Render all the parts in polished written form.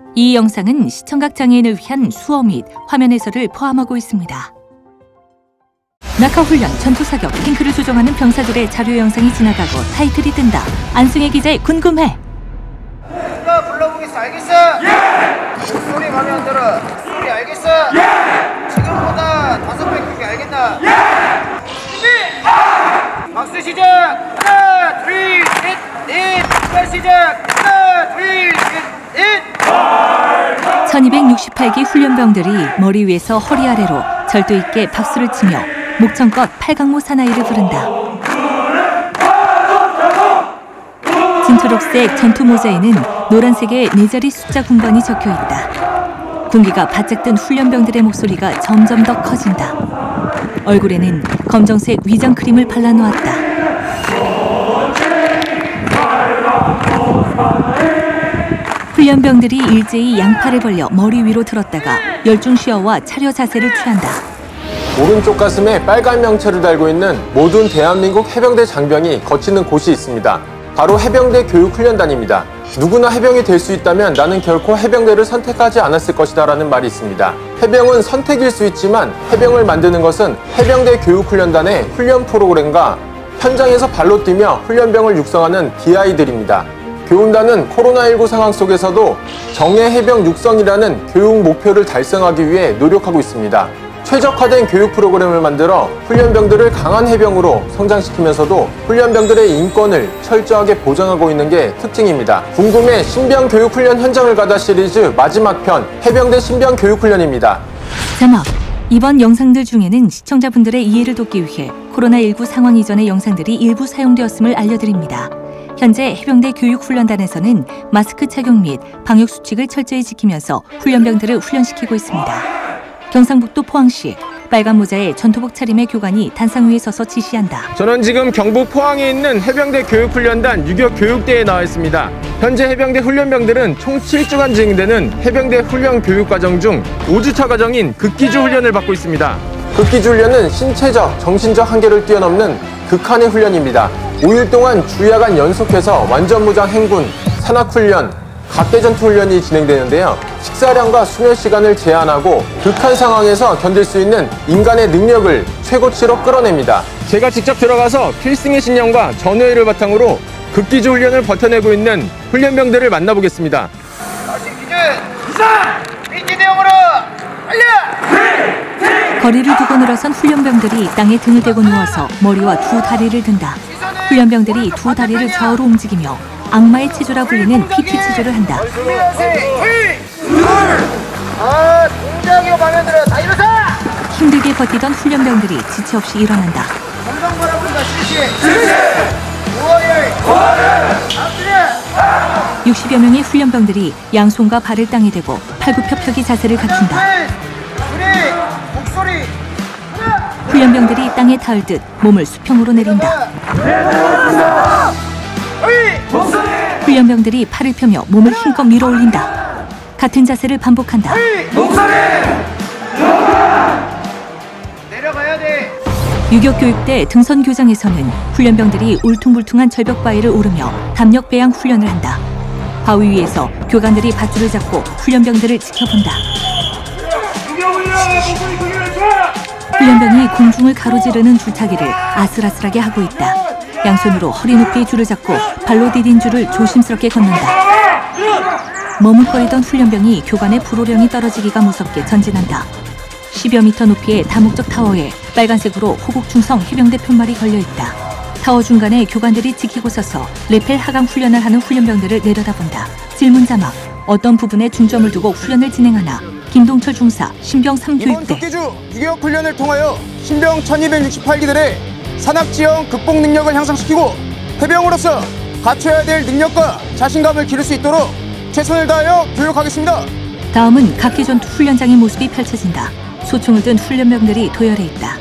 이 영상은 시청각 장애인을 위한 수어 및 화면 해설을 포함하고 있습니다. 낙하훈련, 전투사격, 탱크를 조종하는 병사들의 자료 영상이 지나가고 타이틀이 뜬다. 안승혜 기자의 궁금해! 누가 불러보겠어, 알겠어? 예! 소리 마음에 안 들어. 소리 알겠어? 예! 지금보다 5배 크게 알겠나? 예! 준비! 박수 시작! 하나, 둘, 셋, 넷! 빨리 시작! 하나, 둘, 셋, 넷! 1268기 훈련병들이 머리 위에서 허리 아래로 절도 있게 박수를 치며 목청껏 팔강모 사나이를 부른다. 진초록색 전투 모자에는 노란색의 4자리 숫자 군번이 적혀있다. 군기가 바짝 든 훈련병들의 목소리가 점점 더 커진다. 얼굴에는 검정색 위장 크림을 발라놓았다. 훈련병들이 일제히 양팔을 벌려 머리 위로 들었다가 열중시어와 차려 자세를 취한다. 오른쪽 가슴에 빨간 명체를 달고 있는 모든 대한민국 해병대 장병이 거치는 곳이 있습니다. 바로 해병대 교육훈련단입니다. 누구나 해병이 될 수 있다면 나는 결코 해병대를 선택하지 않았을 것이다 라는 말이 있습니다. 해병은 선택일 수 있지만 해병을 만드는 것은 해병대 교육훈련단의 훈련 프로그램과 현장에서 발로 뛰며 훈련병을 육성하는 DI들입니다. 교훈단은 코로나19 상황 속에서도 정예 해병 육성이라는 교육 목표를 달성하기 위해 노력하고 있습니다. 최적화된 교육 프로그램을 만들어 훈련병들을 강한 해병으로 성장시키면서도 훈련병들의 인권을 철저하게 보장하고 있는 게 특징입니다. 궁금해 신병 교육훈련 현장을 가다 시리즈 마지막 편 해병대 신병 교육훈련입니다. 자막, 이번 영상들 중에는 시청자분들의 이해를 돕기 위해 코로나19 상황 이전의 영상들이 일부 사용되었음을 알려드립니다. 현재 해병대 교육훈련단에서는 마스크 착용 및 방역수칙을 철저히 지키면서 훈련병들을 훈련시키고 있습니다. 경상북도 포항시 빨간 모자에 전투복 차림의 교관이 단상 위에 서서 지시한다. 저는 지금 경북 포항에 있는 해병대 교육훈련단 유격 교육대에 나와 있습니다. 현재 해병대 훈련병들은 총 7주간 진행되는 해병대 훈련 교육과정 중 5주차 과정인 극기주 훈련을 받고 있습니다. 극기주 훈련은 신체적, 정신적 한계를 뛰어넘는 극한의 훈련입니다. 5일 동안 주야간 연속해서 완전무장 행군, 산악훈련, 각개전투훈련이 진행되는데요. 식사량과 수면 시간을 제한하고 극한 상황에서 견딜 수 있는 인간의 능력을 최고치로 끌어냅니다. 제가 직접 들어가서 필승의 신념과 전의를 바탕으로 극기주 훈련을 버텨내고 있는 훈련병들을 만나보겠습니다. 기준! 이상! 민지 대형으로! 달려! 거리를 두고 늘어선 훈련병들이 땅에 등을 대고 누워서 머리와 두 다리를 든다. 훈련병들이 두 다리를 좌우로 움직이며 악마의 체조라 불리는 PT 체조를 한다. 동작이요 마음에 들어. 다 일어서! 힘들게 버티던 훈련병들이 지체 없이 일어난다. 건강 바라본다. 실시! 60여 명의 훈련병들이 양손과 발을 땅에 대고 팔굽혀펴기 자세를 갖춘다. 목소리! 훈련병들이 땅에 닿을 듯 몸을 수평으로 내린다. 훈련병들이 팔을 펴며 몸을 힘껏 밀어 올린다. 같은 자세를 반복한다. 내려가야 돼. 유격교육대 등선교장에서는 훈련병들이 울퉁불퉁한 절벽 바위를 오르며 담력 배양 훈련을 한다. 바위 위에서 교관들이 밧줄을 잡고 훈련병들을 지켜본다. 훈련병이 공중을 가로지르는 줄타기를 아슬아슬하게 하고 있다. 양손으로 허리 높이의 줄을 잡고 발로 디딘 줄을 조심스럽게 걷는다. 머뭇거리던 훈련병이 교관의 불호령이 떨어지기가 무섭게 전진한다. 10여 미터 높이의 다목적 타워에 빨간색으로 호국충성 해병대 편말이 걸려있다. 타워 중간에 교관들이 지키고 서서 레펠 하강 훈련을 하는 훈련병들을 내려다본다. 질문 자막, 어떤 부분에 중점을 두고 훈련을 진행하나? 김동철 중사, 신병 3교육대. 이번 극기주 유격 훈련을 통하여 신병 1268기들의 산악지형 극복 능력을 향상시키고 해병으로서 갖춰야 될 능력과 자신감을 기를 수 있도록 최선을 다하여 교육하겠습니다. 다음은 각개전투 훈련장의 모습이 펼쳐진다. 소총을 든 훈련병들이 도열해 있다.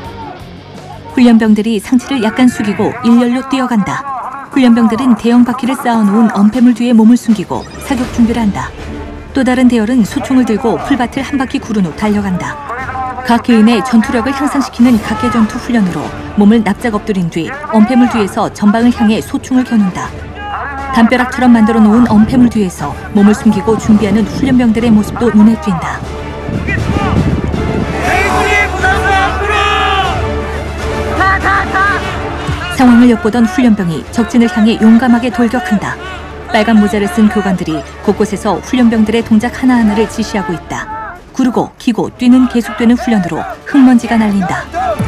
훈련병들이 상체를 약간 숙이고 일렬로 뛰어간다. 훈련병들은 대형 바퀴를 쌓아놓은 엄폐물 뒤에 몸을 숨기고 사격 준비를 한다. 또 다른 대열은 소총을 들고 풀밭을 한 바퀴 구른 후 달려간다. 각 개인의 전투력을 향상시키는 각개전투 훈련으로 몸을 납작 엎드린 뒤 엄폐물 뒤에서 전방을 향해 소총을 겨눈다. 담벼락처럼 만들어 놓은 엄폐물 뒤에서 몸을 숨기고 준비하는 훈련병들의 모습도 눈에 띈다. 상황을 엿보던 훈련병이 적진을 향해 용감하게 돌격한다. 빨간 모자를 쓴 교관들이 곳곳에서 훈련병들의 동작 하나하나를 지시하고 있다. 구르고 기고 뛰는 계속되는 훈련으로 흙먼지가 날린다.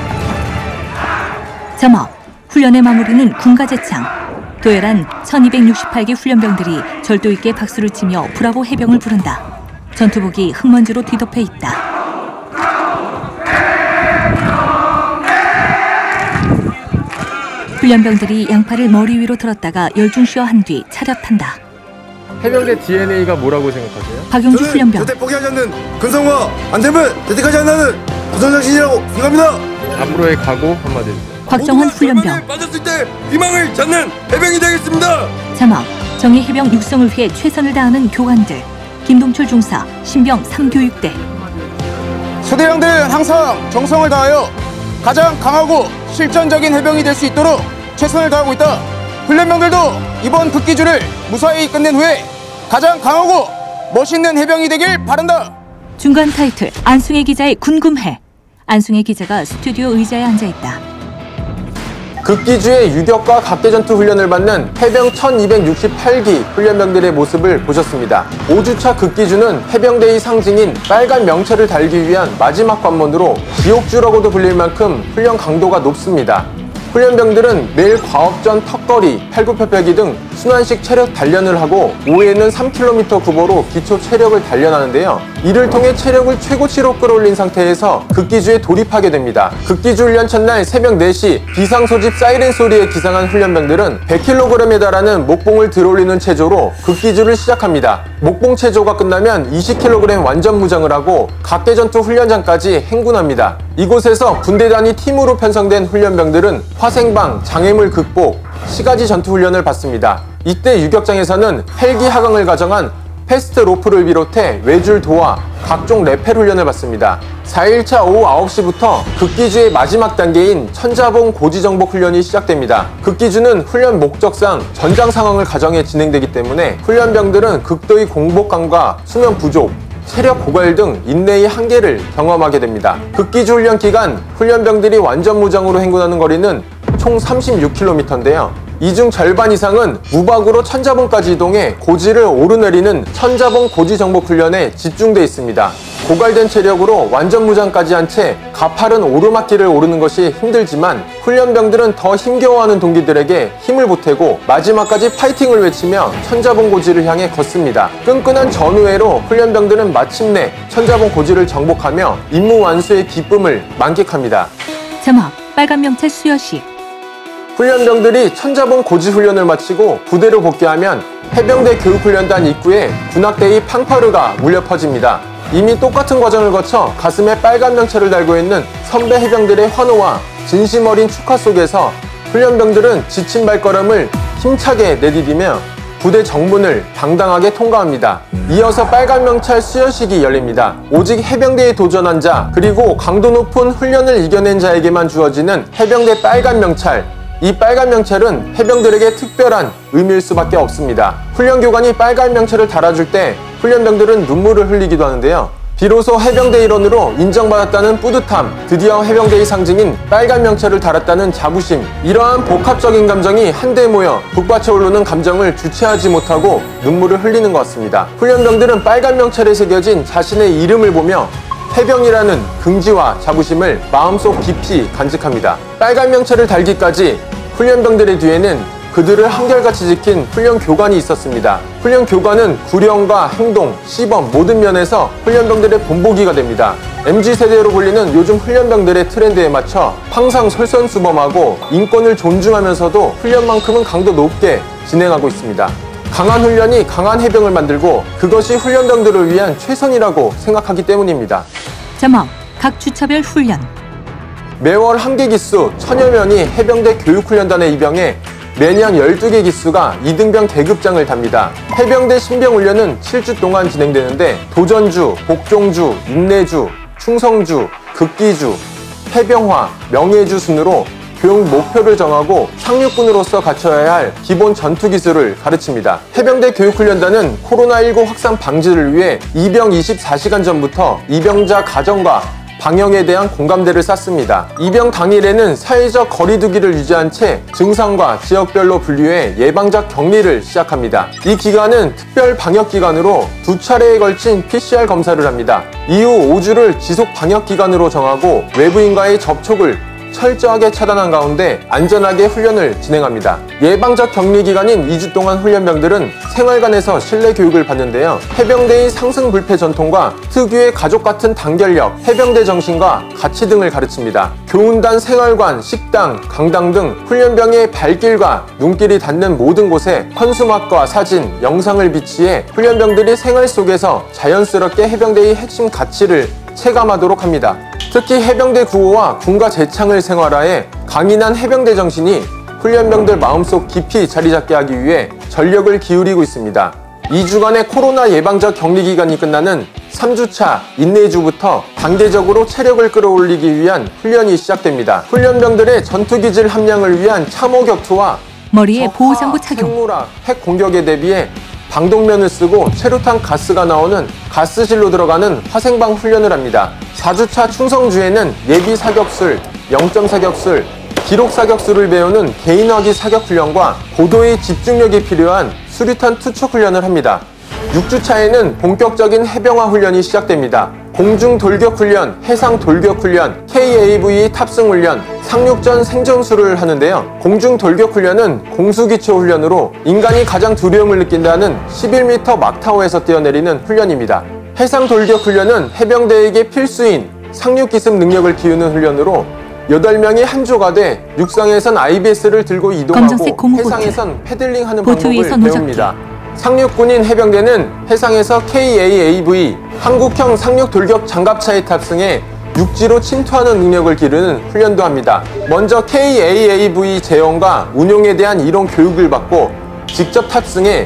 점업, 훈련의 마무리는 군가제창. 도열한 1268기 훈련병들이 절도 있게 박수를 치며 브라보 해병을 부른다. 전투복이 흙먼지로 뒤덮여 있다. 훈련병들이 양팔을 머리 위로 들었다가 열중쉬어 한 뒤 차렷한다. 해병대 DNA가 뭐라고 생각하세요? 박용주 훈련병. 절대 포기하지 않는 근성과 안됨을 대택하지 않는 도전정신이라고 생각합니다. 앞으로의 각오 한마디 해주세요. 곽정환 훈련병. 빠졌을 때 희망을 찾는 해병이 되겠습니다. 자막, 정예 해병 육성을 위해 최선을 다하는 교관들. 김동철 중사, 신병 3교육대. 수대장들은 항상 정성을 다하여 가장 강하고 실전적인 해병이 될 수 있도록 최선을 다하고 있다. 훈련병들도 이번 극기주를 무사히 끝낸 후에 가장 강하고 멋있는 해병이 되길 바란다. 중간 타이틀 안승혜 기자의 궁금해. 안승혜 기자가 스튜디오 의자에 앉아있다. 극기주의 유격과 각계전투 훈련을 받는 해병 1268기 훈련병들의 모습을 보셨습니다. 5주차 극기주는 해병대의 상징인 빨간 명체를 달기 위한 마지막 관문으로 지옥주라고도 불릴 만큼 훈련 강도가 높습니다. 훈련병들은 매일 과업전, 턱걸이, 팔굽혀펴기 등 순환식 체력 단련을 하고 오후에는 3km 구보로 기초 체력을 단련하는데요. 이를 통해 체력을 최고치로 끌어올린 상태에서 극기주에 돌입하게 됩니다. 극기주 훈련 첫날 새벽 4시 비상소집 사이렌 소리에 기상한 훈련병들은 100kg에 달하는 목봉을 들어올리는 체조로 극기주를 시작합니다. 목봉 체조가 끝나면 20kg 완전 무장을 하고 각계전투 훈련장까지 행군합니다. 이곳에서 군대 단위 팀으로 편성된 훈련병들은 화생방, 장애물 극복, 시가지 전투 훈련을 받습니다. 이때 유격장에서는 헬기 하강을 가정한 패스트 로프를 비롯해 외줄 도하, 각종 레펠 훈련을 받습니다. 4일차 오후 9시부터 극기주의 마지막 단계인 천자봉 고지정복 훈련이 시작됩니다. 극기주는 훈련 목적상 전장 상황을 가정해 진행되기 때문에 훈련병들은 극도의 공복감과 수면 부족, 체력 고갈 등 인내의 한계를 경험하게 됩니다. 극기주 훈련 기간 훈련병들이 완전 무장으로 행군하는 거리는 총 36km인데요. 이 중 절반 이상은 무박으로 천자봉까지 이동해 고지를 오르내리는 천자봉 고지 정복 훈련에 집중돼 있습니다. 고갈된 체력으로 완전 무장까지 한 채 가파른 오르막길을 오르는 것이 힘들지만 훈련병들은 더 힘겨워하는 동기들에게 힘을 보태고 마지막까지 파이팅을 외치며 천자봉 고지를 향해 걷습니다. 끈끈한 전우회로 훈련병들은 마침내 천자봉 고지를 정복하며 임무 완수의 기쁨을 만끽합니다. 자막, 빨간 명찰 수여식. 훈련병들이 천자봉 고지 훈련을 마치고 부대로 복귀하면 해병대 교육훈련단 입구에 군악대의 팡파르가 울려 퍼집니다. 이미 똑같은 과정을 거쳐 가슴에 빨간 명찰을 달고 있는 선배 해병들의 환호와 진심 어린 축하 속에서 훈련병들은 지친 발걸음을 힘차게 내디디며 부대 정문을 당당하게 통과합니다. 이어서 빨간 명찰 수여식이 열립니다. 오직 해병대에 도전한 자, 그리고 강도 높은 훈련을 이겨낸 자에게만 주어지는 해병대 빨간 명찰. 이 빨간 명찰은 해병들에게 특별한 의미일 수밖에 없습니다. 훈련교관이 빨간 명찰을 달아줄 때 훈련병들은 눈물을 흘리기도 하는데요. 비로소 해병대 일원으로 인정받았다는 뿌듯함, 드디어 해병대의 상징인 빨간 명찰을 달았다는 자부심, 이러한 복합적인 감정이 한데 모여 북받쳐 오르는 감정을 주체하지 못하고 눈물을 흘리는 것 같습니다. 훈련병들은 빨간 명찰에 새겨진 자신의 이름을 보며 해병이라는 긍지와 자부심을 마음속 깊이 간직합니다. 빨간 명찰을 달기까지 훈련병들의 뒤에는 그들을 한결같이 지킨 훈련 교관이 있었습니다. 훈련 교관은 구령과 행동, 시범 모든 면에서 훈련병들의 본보기가 됩니다. MZ세대로 불리는 요즘 훈련병들의 트렌드에 맞춰 항상 솔선수범하고 인권을 존중하면서도 훈련만큼은 강도 높게 진행하고 있습니다. 강한 훈련이 강한 해병을 만들고 그것이 훈련병들을 위한 최선이라고 생각하기 때문입니다. 자막, 각 주차별 훈련. 매월 1개 기수 1000여 명이 해병대 교육훈련단에 입영해 매년 12개 기수가 이등병 계급장을 답니다. 해병대 신병훈련은 7주 동안 진행되는데 도전주, 복종주, 인내주, 충성주, 극기주, 해병화, 명예주 순으로 교육 목표를 정하고 상륙군으로서 갖춰야 할 기본 전투 기술을 가르칩니다. 해병대 교육훈련단은 코로나19 확산 방지를 위해 입영 24시간 전부터 입영자 가정과 방역에 대한 공감대를 쌓습니다. 입영 당일에는 사회적 거리두기를 유지한 채 증상과 지역별로 분류해 예방적 격리를 시작합니다. 이 기간은 특별 방역 기간으로 2차례에 걸친 PCR 검사를 합니다. 이후 5주를 지속 방역 기간으로 정하고 외부인과의 접촉을 철저하게 차단한 가운데 안전하게 훈련을 진행합니다. 예방적 격리 기간인 2주 동안 훈련병들은 생활관에서 실내 교육을 받는데요. 해병대의 상승불패 전통과 특유의 가족 같은 단결력, 해병대 정신과 가치 등을 가르칩니다. 교훈단 생활관, 식당, 강당 등 훈련병의 발길과 눈길이 닿는 모든 곳에 현수막과 사진, 영상을 비치해 훈련병들이 생활 속에서 자연스럽게 해병대의 핵심 가치를 체감하도록 합니다. 특히 해병대 구호와 군가 재창을 생활화해 강인한 해병대 정신이 훈련병들 마음속 깊이 자리잡게 하기 위해 전력을 기울이고 있습니다. 2주간의 코로나 예방적 격리 기간이 끝나는 3주차 인내주부터 단계적으로 체력을 끌어올리기 위한 훈련이 시작됩니다. 훈련병들의 전투기질 함량을 위한 참호 격투와 머리에 보호장구 착용, 생물학, 핵 공격에 대비해 방독면을 쓰고 체류탄 가스가 나오는 가스실로 들어가는 화생방 훈련을 합니다. 4주차 충성주에는 예비 사격술, 0점 사격술, 기록 사격술을 배우는 개인화기 사격 훈련과 고도의 집중력이 필요한 수류탄 투척 훈련을 합니다. 6주차에는 본격적인 해병화 훈련이 시작됩니다. 공중 돌격 훈련, 해상 돌격 훈련, KAV 탑승 훈련, 상륙전 생존수를 하는데요. 공중 돌격 훈련은 공수기초 훈련으로 인간이 가장 두려움을 느낀다는 11m 막타워에서 뛰어내리는 훈련입니다. 해상 돌격 훈련은 해병대에게 필수인 상륙기습 능력을 키우는 훈련으로 8명이 한 조가 돼 육상에선 IBS를 들고 검정색 이동하고 고무보트, 해상에선 패들링하는 보트 방법을 위에서 노젓기. 배웁니다. 상륙군인 해병대는 해상에서 KAAV 한국형 상륙 돌격 장갑차에 탑승해 육지로 침투하는 능력을 기르는 훈련도 합니다. 먼저 KAAV 재현과 운용에 대한 이론 교육을 받고 직접 탑승해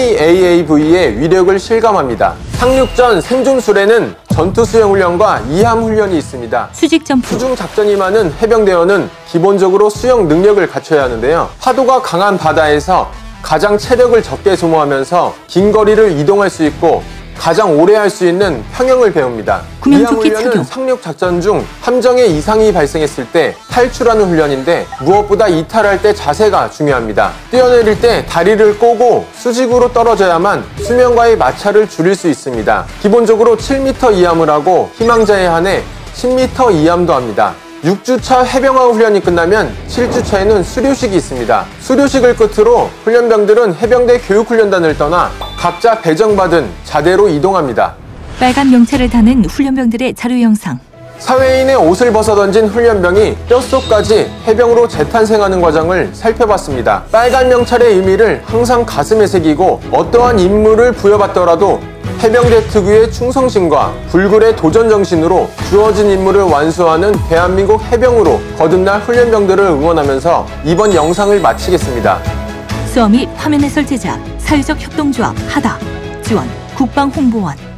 KAAV의 위력을 실감합니다. 상륙전 생존술에는 전투 수영 훈련과 이함 훈련이 있습니다. 수직 점프, 수중 작전이 많은 해병대원은 기본적으로 수영 능력을 갖춰야 하는데요. 파도가 강한 바다에서 가장 체력을 적게 소모하면서 긴 거리를 이동할 수 있고 가장 오래 할 수 있는 평형을 배웁니다. 구명조끼 이함 훈련은 착용, 상륙 작전 중 함정에 이상이 발생했을 때 탈출하는 훈련인데 무엇보다 이탈할 때 자세가 중요합니다. 뛰어내릴 때 다리를 꼬고 수직으로 떨어져야만 수면과의 마찰을 줄일 수 있습니다. 기본적으로 7m 이함을 하고 희망자에 한해 10m 이함도 합니다. 6주차 해병화 훈련이 끝나면 7주차에는 수료식이 있습니다. 수료식을 끝으로 훈련병들은 해병대 교육훈련단을 떠나 각자 배정받은 자대로 이동합니다. 빨간 명찰을 타는 훈련병들의 자료 영상, 사회인의 옷을 벗어던진 훈련병이 뼛속까지 해병으로 재탄생하는 과정을 살펴봤습니다. 빨간 명찰의 의미를 항상 가슴에 새기고 어떠한 임무를 부여받더라도 해병대 특유의 충성심과 불굴의 도전 정신으로 주어진 임무를 완수하는 대한민국 해병으로 거듭날 훈련병들을 응원하면서 이번 영상을 마치겠습니다. 쏘아 및 화면 해설 제작, 사회적 협동조합 하다, 지원 국방홍보원.